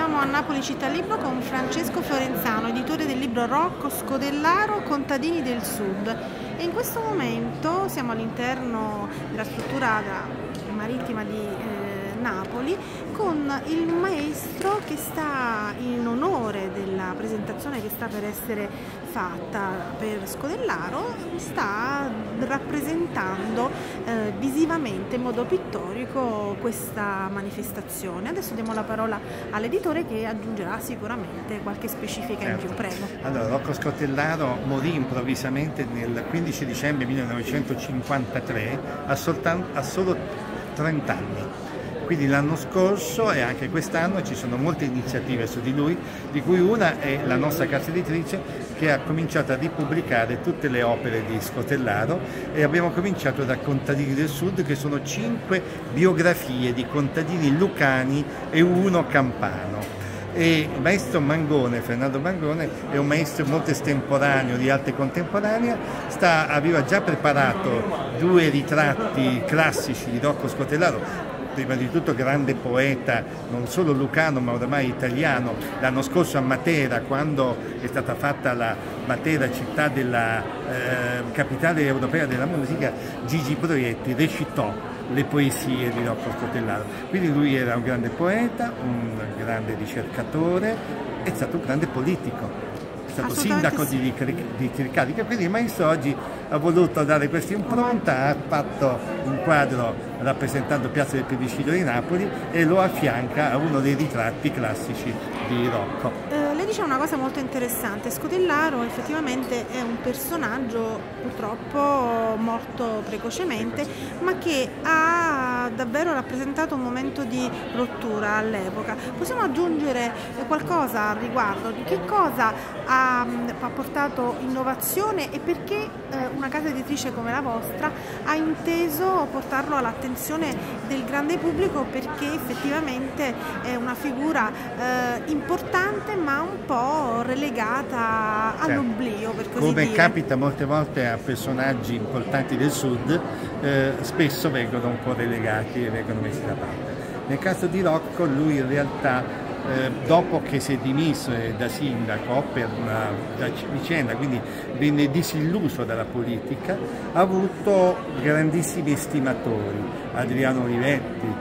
troviamo a Napoli Città Libro con Francesco Fiorenzano, editore del libro Rocco Scodellaro, Contadini del Sud. E in questo momento siamo all'interno della struttura marittima di Napoli con il maestro che sta, in onore della presentazione che sta per essere fatta per Scodellaro, sta rappresentando visivamente, in modo pittorico, questa manifestazione. Adesso diamo la parola all'editore che aggiungerà sicuramente qualche specifica in più. Prego. Allora, Rocco Scodellaro morì improvvisamente nel 15 dicembre 1953 a solo 30 anni. Quindi l'anno scorso e anche quest'anno ci sono molte iniziative su di lui, di cui una è la nostra casa editrice che ha cominciato a ripubblicare tutte le opere di Scodellaro, e abbiamo cominciato da Contadini del Sud, che sono 5 biografie di contadini lucani e uno campano. E il maestro Mangone, Fernando Mangone, è un maestro molto estemporaneo, di arte contemporanea, aveva già preparato 2 ritratti classici di Rocco Scodellaro, prima di tutto grande poeta, non solo lucano ma oramai italiano. L'anno scorso a Matera, quando è stata fatta la Matera città della capitale europea della musica, Gigi Proietti recitò le poesie di Rocco Scodellaro. Quindi lui era un grande poeta, un grande ricercatore, è stato un grande politico. È stato sindaco di Tricarica, quindi il maestro oggi ha voluto dare questa impronta, ha fatto un quadro rappresentando Piazza del Plebiscito di Napoli e lo affianca a uno dei ritratti classici di Rocco. Lei dice una cosa molto interessante: Scodellaro effettivamente è un personaggio purtroppo morto precocemente, ma che ha davvero rappresentato un momento di rottura all'epoca. Possiamo aggiungere qualcosa al riguardo? Di che cosa ha portato innovazione e perché una casa editrice come la vostra ha inteso portarlo all'attenzione del grande pubblico, perché effettivamente è una figura importante ma un po' relegata all'oblio, per così dire. Come capita molte volte a personaggi importanti del Sud, spesso vengono un po' relegati e vengono messi da parte. Nel caso di Rocco, lui in realtà dopo che si è dimesso da sindaco per una vicenda, quindi venne disilluso dalla politica, ha avuto grandissimi estimatori: Adriano Olivetti,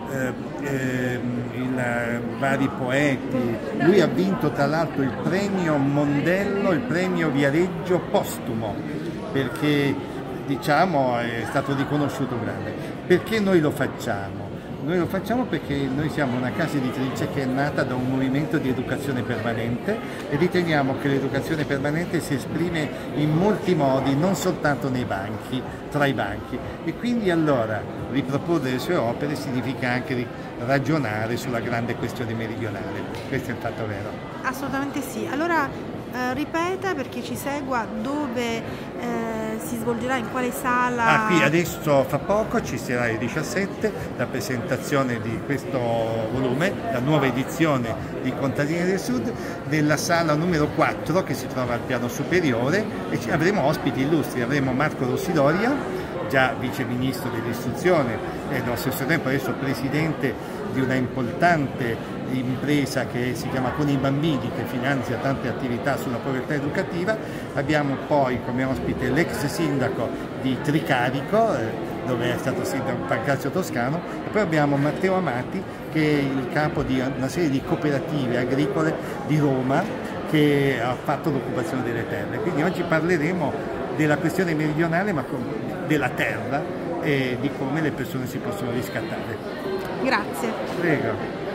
vari poeti. Lui ha vinto tra l'altro il premio Mondello, il premio Viareggio postumo, perché diciamo è stato riconosciuto grande. Perché noi lo facciamo? Noi lo facciamo perché noi siamo una casa editrice che è nata da un movimento di educazione permanente e riteniamo che l'educazione permanente si esprime in molti modi, non soltanto nei banchi, tra i banchi. E quindi allora riproporre le sue opere significa anche ragionare sulla grande questione meridionale. Questo è un fatto vero. Assolutamente sì. Allora ripeta, perché ci segua, dove si svolgerà, in quale sala? Qui adesso fra poco ci sarà il 17, la presentazione di questo volume, la nuova edizione di Contadini del Sud, nella sala numero 4 che si trova al piano superiore, e avremo ospiti illustri. Avremo Marco Rossidoria, già vice ministro dell'istruzione e nello stesso tempo adesso presidente di una importante impresa che si chiama Con i Bambini, che finanzia tante attività sulla povertà educativa. Abbiamo poi come ospite l'ex sindaco di Tricarico, dove è stato sindaco Pancrazio Toscano, e poi abbiamo Matteo Amati, che è il capo di una serie di cooperative agricole di Roma, che ha fatto l'occupazione delle terre. Quindi oggi parleremo della questione meridionale, ma della terra e di come le persone si possono riscattare. Grazie. Prego.